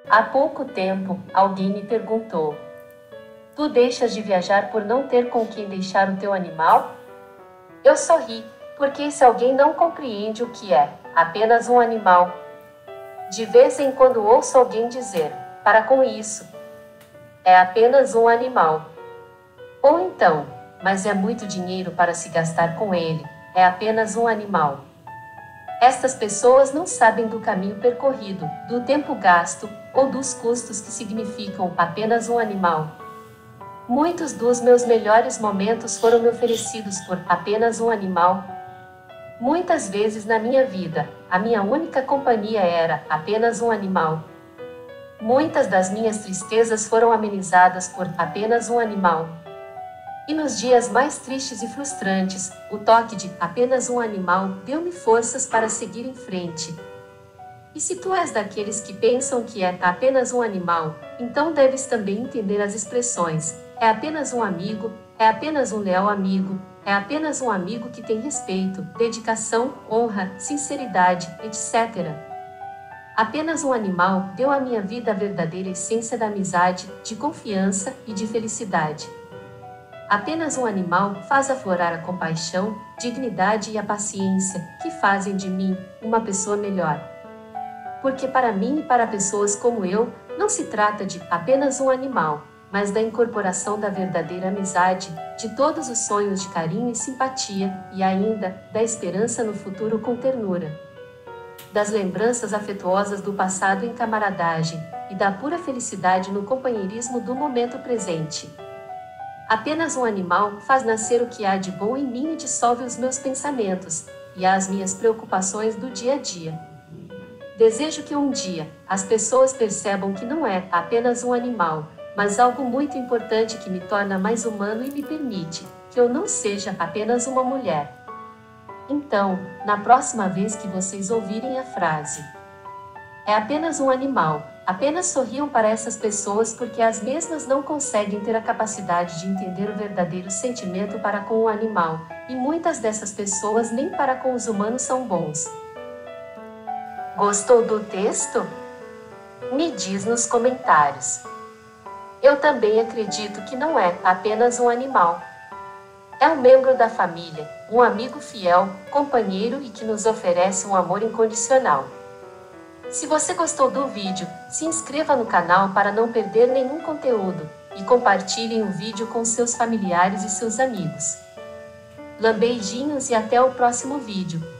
Há pouco tempo, alguém me perguntou: tu deixas de viajar por não ter com quem deixar o teu animal? Eu sorri, porque esse alguém não compreende o que é apenas um animal. De vez em quando ouço alguém dizer: para com isso. É apenas um animal. Ou então, mas é muito dinheiro para se gastar com ele. É apenas um animal. Estas pessoas não sabem do caminho percorrido, do tempo gasto, ou dos custos que significam apenas um animal. Muitos dos meus melhores momentos foram me oferecidos por apenas um animal. Muitas vezes na minha vida, a minha única companhia era apenas um animal. Muitas das minhas tristezas foram amenizadas por apenas um animal. E nos dias mais tristes e frustrantes, o toque de apenas um animal deu-me forças para seguir em frente. E se tu és daqueles que pensam que é apenas um animal, então deves também entender as expressões: é apenas um amigo, é apenas um leal amigo, é apenas um amigo que tem respeito, dedicação, honra, sinceridade, etc. Apenas um animal deu à minha vida a verdadeira essência da amizade, de confiança e de felicidade. Apenas um animal faz aflorar a compaixão, dignidade e a paciência, que fazem de mim uma pessoa melhor. Porque para mim e para pessoas como eu, não se trata de apenas um animal, mas da incorporação da verdadeira amizade, de todos os sonhos de carinho e simpatia, e ainda, da esperança no futuro com ternura. Das lembranças afetuosas do passado em camaradagem, e da pura felicidade no companheirismo do momento presente. Apenas um animal faz nascer o que há de bom em mim e dissolve os meus pensamentos, e as minhas preocupações do dia a dia. Desejo que um dia, as pessoas percebam que não é apenas um animal, mas algo muito importante que me torna mais humano e me permite que eu não seja apenas uma mulher. Então, na próxima vez que vocês ouvirem a frase "é apenas um animal", apenas sorriam para essas pessoas, porque as mesmas não conseguem ter a capacidade de entender o verdadeiro sentimento para com o animal, e muitas dessas pessoas nem para com os humanos são bons. Gostou do texto? Me diz nos comentários. Eu também acredito que não é apenas um animal. É um membro da família, um amigo fiel, companheiro e que nos oferece um amor incondicional. Se você gostou do vídeo, se inscreva no canal para não perder nenhum conteúdo, e compartilhem o vídeo com seus familiares e seus amigos. Beijinhos e até o próximo vídeo.